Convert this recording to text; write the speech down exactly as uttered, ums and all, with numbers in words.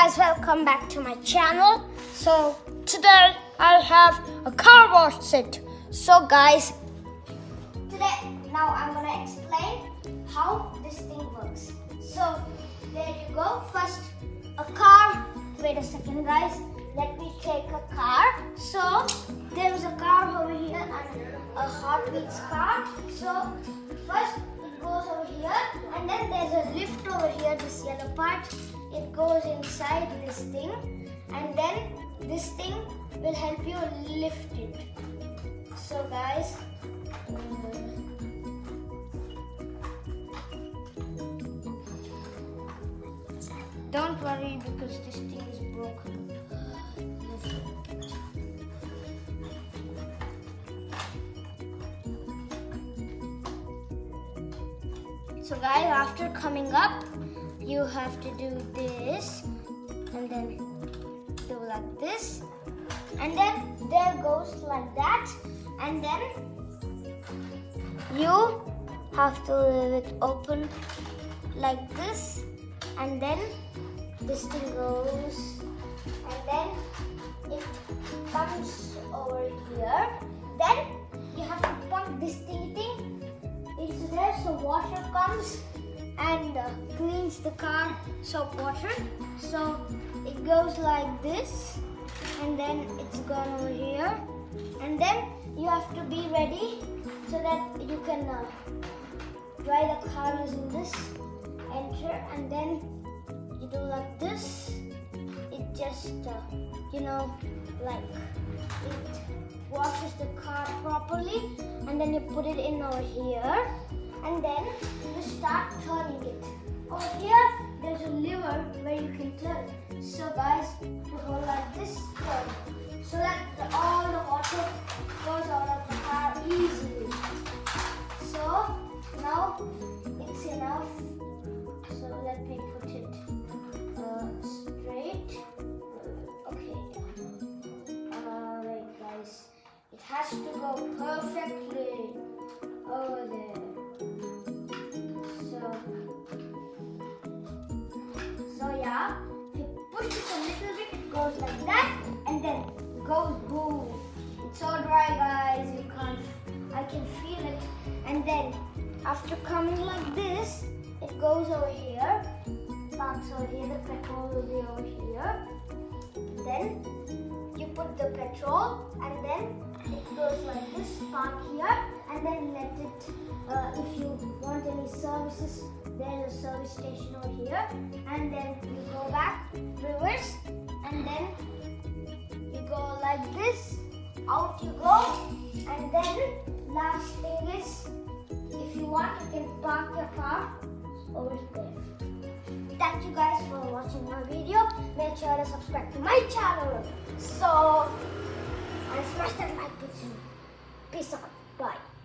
guys, welcome back to my channel. So today I have a car wash set. So guys, today now I'm gonna explain how this thing works. So there you go. First a car. Wait a second guys, let me take a car. So there is a car over here and a Hot Wheels car. So first it goes over here and then there's a lift over here, this yellow part. It goes inside this thing and then this thing will help you lift it. So guys, don't worry because this thing is broken. So guys, after coming up, you have to do this and then do like this and then there goes like that and then you have to leave it open like this and then this thing goes and then it comes over here. Then you have to pump this thing thing into there so water comes and uh, cleans the car soap water. So it goes like this and then it's gone over here and then you have to be ready so that you can uh, drive the car using this, enter and then you do like this. It just uh, you know like it washes the car properly and then you put it in over here and then you start turning it. Over here, there's a lever where you can turn. So guys, you go like this, turn, so that the, all the water goes out of the car easily. So now it's enough. So let me put it uh, straight. Okay. Uh, wait guys, it has to go perfectly over there. So yeah, if you push it a little bit, it goes like that, and then it goes boom. It's so dry, guys. You can't. I can feel it. And then after coming like this, it goes over here. Parks over here. The petrol will be over here. Then you put the petrol, and then it goes like this. Park here, and then let it. Uh, if you want any services, there's a service station over here, and then you go back, reverse, and then you go like this, out you go, and then last thing is, if you want, you can park your car over there. Thank you guys for watching my video. Make sure to subscribe to my channel. So, and smash that like button. Peace out. Bye.